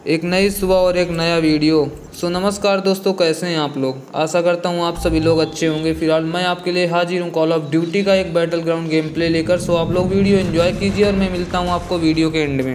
एक नई सुबह और एक नया वीडियो। नमस्कार दोस्तों, कैसे हैं आप लोग। आशा करता हूं आप सभी लोग अच्छे होंगे। फिलहाल मैं आपके लिए हाजिर हूं कॉल ऑफ ड्यूटी का एक बैटल ग्राउंड गेम प्ले लेकर। आप लोग वीडियो एंजॉय कीजिए और मैं मिलता हूं आपको वीडियो के एंड में।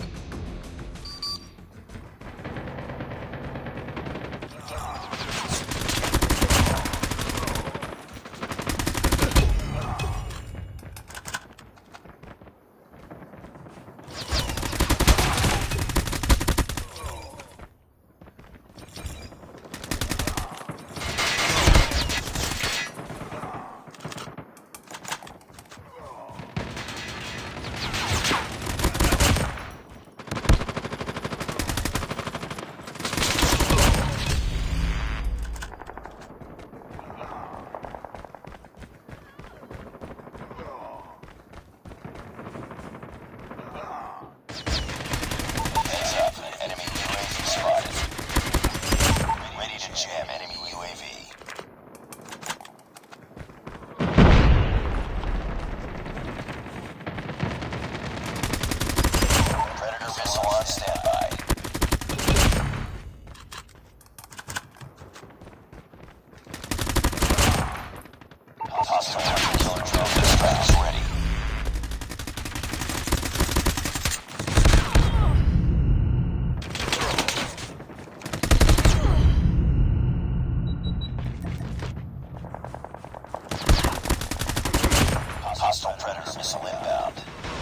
Hostile Predator missile inbound.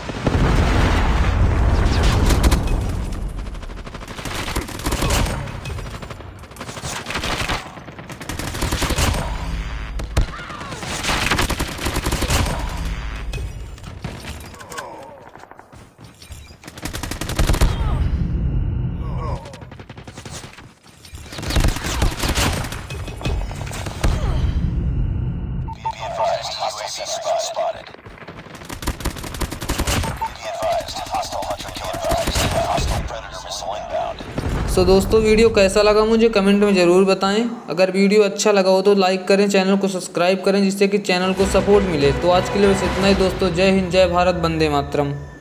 Be advised, hostile UAV spotted. Be advised, hostile hunter killer advised. Hostile Predator missile inbound. दोस्तों, वीडियो कैसा लगा मुझे कमेंट में ज़रूर बताएं। अगर वीडियो अच्छा लगा हो तो लाइक करें, चैनल को सब्सक्राइब करें जिससे कि चैनल को सपोर्ट मिले। तो आज के लिए बस इतना ही दोस्तों। जय हिंद, जय भारत, वंदे मातरम।